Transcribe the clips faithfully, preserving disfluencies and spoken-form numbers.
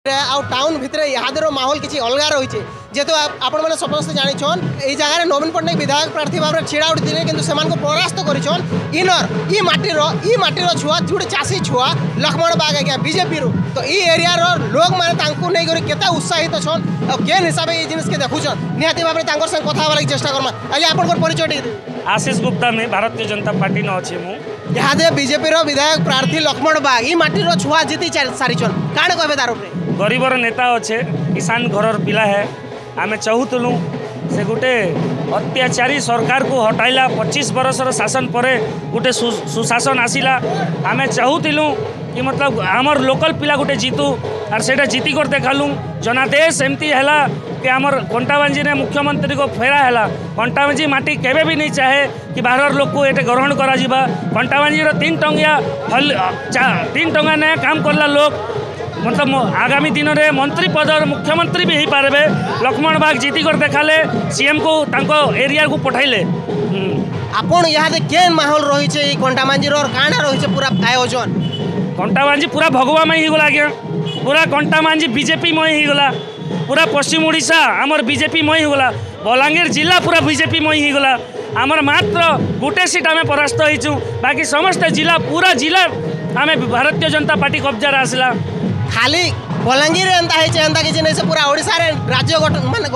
Town भितर यहाँ माहौल किसी अलग रही है जेहेतु आपण मैंने समस्त जान ये जगह नवीन पट्टनायक विधायक प्रार्थी भाव में छिड़ा उठी कि परास्त कर इनर ई माटीर ई माटीर छुआ जोड़े चाषी छुआ लक्ष्मण बाग आज्ञा बीजेपी रू तो ये एरिया लोक मैंने नहीं केते उत्साहित छन केन हिसाब से जिन के देखुन निहाती भाव में संगे कथा लगे चेष्टा करमा आज आप परिचय आशीष गुप्ता में भारतीय जनता पार्टी न अच्छे मु यहाँ बीजेपी विधायक प्रार्थी लक्ष्मण बाग ई माटीर छुआ जीति सारी काण कहे तार गरीबर नेता अच्छे किसान घर पिला है आम चाहूलु से गोटे अत्याचारी सरकार को हटाइला पच्चीस बरसर शासन पर गोटे सुशासन आसला आम चाहूलु कि मतलब आमर लोकल पिला गोटे जीतू और सेटा जीति कर देखालु जनादेश एमती है कि आमर कंटाबांजी ने मुख्यमंत्री को फेरा है कंटाबांजी माटी केबे भी नहीं चाहे कि बाहर लोक को ये ग्रहण करा कंटाबांजी तीन टंगिया तीन टंगा ने काम करला लोग मतलब आगामी दिन में मंत्री पद मुख्यमंत्री भी हो पारे लक्ष्मण बाग जीति कर देखाले सीएम को तांको एरिया को पठाइले आपण यहाँ केन माहौल रही है कंटाबांजी और काना रही पूरा आयोजन कंटाबांजी पूरा भगवामय ही गला आज्ञा पूरा कंटाबांजी बीजेपी मय ही गला पूरा पश्चिम ओडिशा आमर बीजेपी मय ही गला बलांगीर जिला पूरा बीजेपी मय ही गला आमर मात्र गोटे सीट आम परास्त होइचु बाकी समस्त जिला पूरा जिला आम भारतीय जनता पार्टी कब्जा आसला खाली बलांगीर एंता है एंता किसी नहीं से पूरा ओडिशा रे राज्य गठन माने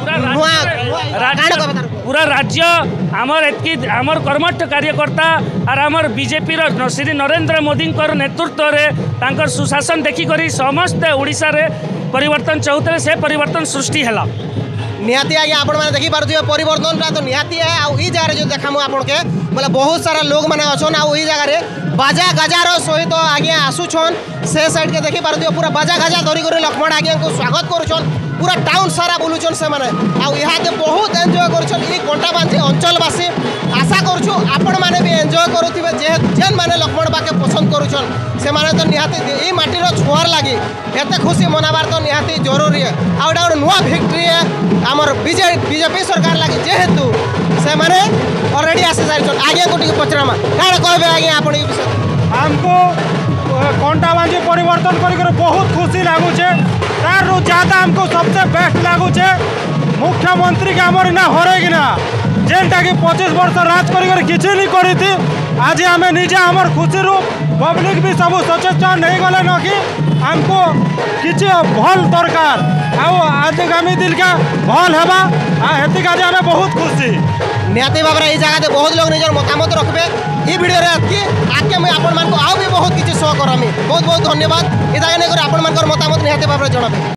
पूरा राज्य आमर एतकी आमर कर्मठ कार्यकर्ता और आमर बीजेपी रो श्री नरेंद्र मोदी नेतृत्व रे तांकर सुशासन देखी करी समस्त ओडिशा रे परिवर्तन चाहते से परिवर्तन सृष्टि हैला निहाती आज्ञा आपण मैंने देखी पारे परिवर्तन तो निहाती है आ जगह जो देखा आपन के बोले बहुत सारा लोग मैंने अच्छन आ जगह बाजा गजार सहित तो आज्ञा आसुछन से साइड के देखी पारे पूरा बाजा गजा धरिक लक्ष्मण आज्ञा को स्वागत करुछन पूरा टाउन सारा बुलुछन से माने आ बहुत एंजॉय करुछन ई कंटाबांजी अंचलवासी आशा करुछु आपण माने भी एंजॉय करुथिबे जे जेन माने लक्ष्मण बाके पसंद करुछन से माने तो निहाती ई माटीर छुआर लागि एते खुशी मनाबार तो निहाती जरूरी है आ गोटे नुआ विक्ट्री है आमर बीजेपी सरकार लगे जेहेतु से माने ऑलरेडी आसी सारी आगे को पचरामा क्या कहबे आगे आपण ई विषय हमको कंटाबांजी परिवर्तन कर बहुत खुशी लगुचे तार ज्यादा हमको सबसे बेस्ट लगुचे मुख्यमंत्री के आमर ना हरैकिना जेनटा कि पच्चीस वर्ष राज कर किसी नहीं करी थी आज आम निजे आमर खुशी रू पब्लिक भी सब सचेतन नहीं गले न कि हमको किसी भल दरकार आगामी दिन का भल है आज आम बहुत खुशी निहाती भाव में जगह बहुत लोग निजर मतामत रखबे ई वीडियो रे आगे मुझे आपण आउ भी बहुत किसी शो करमी बहुत बहुत धन्यवाद ये जगह नहीं कर आपण मतामत निहाती भाव में जनाबे।